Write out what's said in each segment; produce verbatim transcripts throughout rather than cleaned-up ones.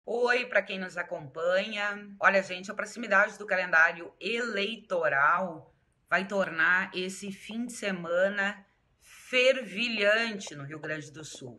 Oi, para quem nos acompanha. Olha, gente, a proximidade do calendário eleitoral vai tornar esse fim de semana fervilhante no Rio Grande do Sul.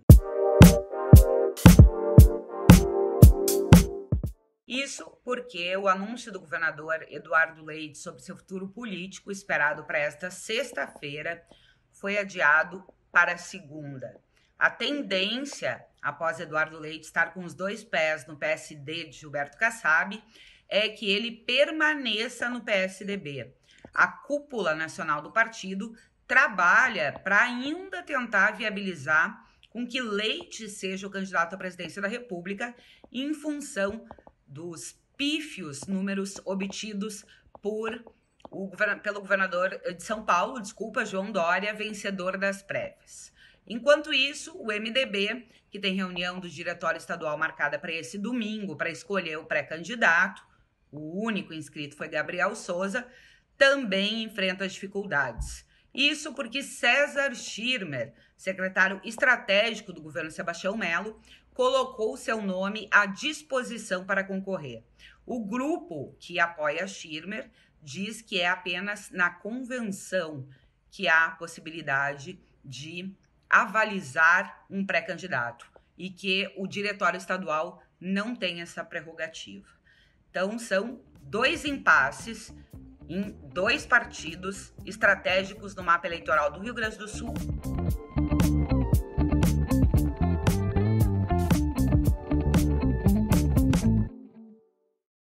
Isso porque o anúncio do governador Eduardo Leite sobre seu futuro político, esperado para esta sexta-feira, foi adiado para segunda. A tendência, após Eduardo Leite estar com os dois pés no P S D de Gilberto Kassab, é que ele permaneça no P S D B. A cúpula nacional do partido trabalha para ainda tentar viabilizar com que Leite seja o candidato à presidência da República em função dos pífios números obtidos por o, pelo governador de São Paulo, desculpa, João Dória, vencedor das prévias. Enquanto isso, o M D B, que tem reunião do diretório estadual marcada para esse domingo para escolher o pré-candidato, o único inscrito foi Gabriel Souza, também enfrenta dificuldades. Isso porque César Schirmer, secretário estratégico do governo Sebastião Melo, colocou seu nome à disposição para concorrer. O grupo que apoia Schirmer diz que é apenas na convenção que há possibilidade de avalizar um pré-candidato e que o diretório estadual não tem essa prerrogativa. Então, são dois impasses em dois partidos estratégicos no mapa eleitoral do Rio Grande do Sul.